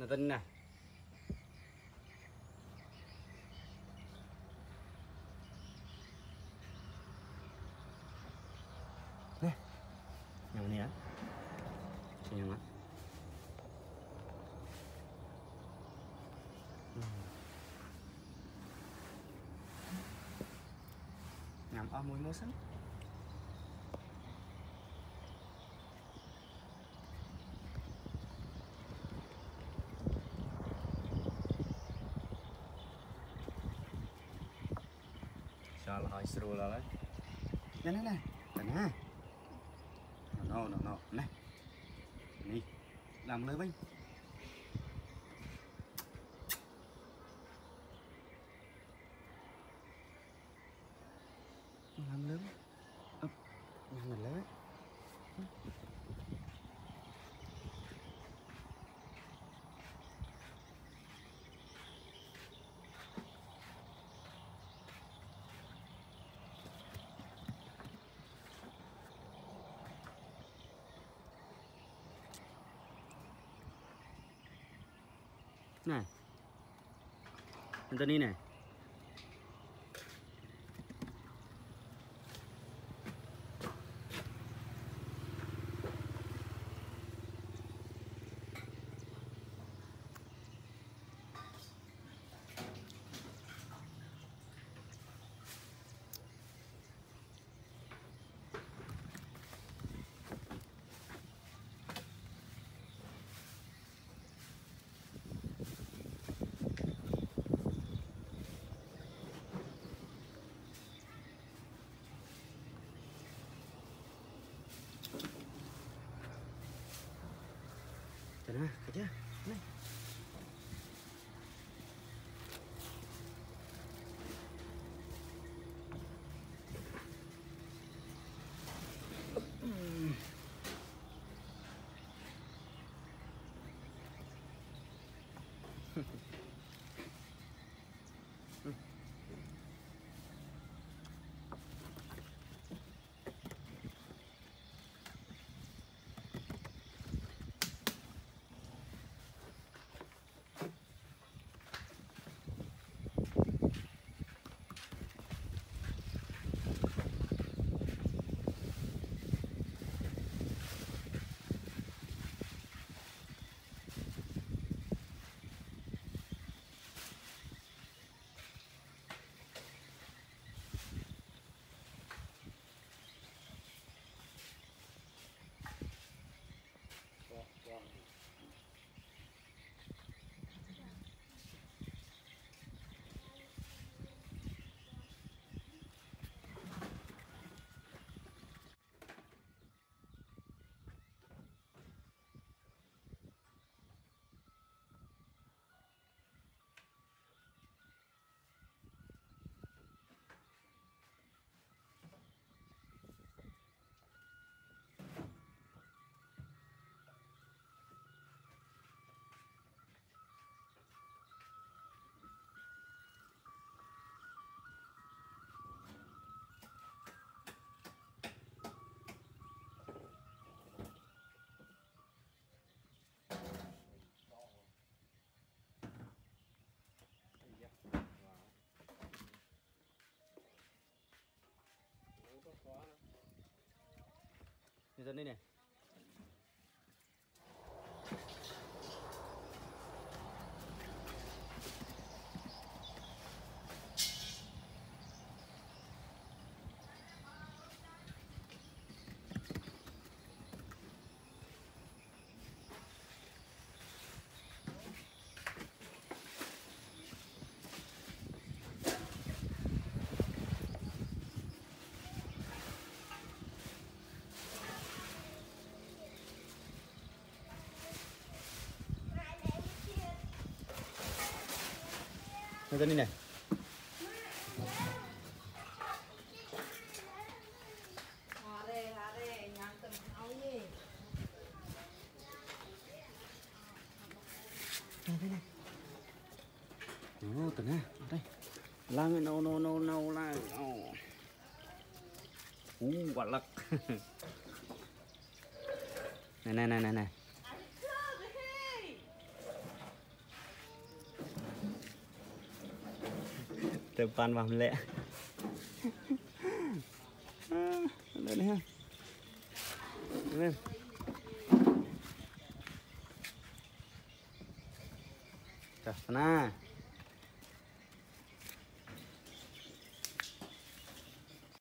Nó tin nè. Nè. Yang ni ya. Yang mana? Ngắm ở mũi mố sẵn. Sao là hỏi sưu là đấy. Nè nè nè. Nè. No. Nè. Nè. Làm lưới binh. Làm lớn làm mình lớn này Anthony này. Nè, thấy chưa? Này. Người dân đây này. Người dân đi này. Đây này. Nó từ nè, đây. Lang nâu lang. Quả lắc. từ pan vào lẹ đây này ha lên chà na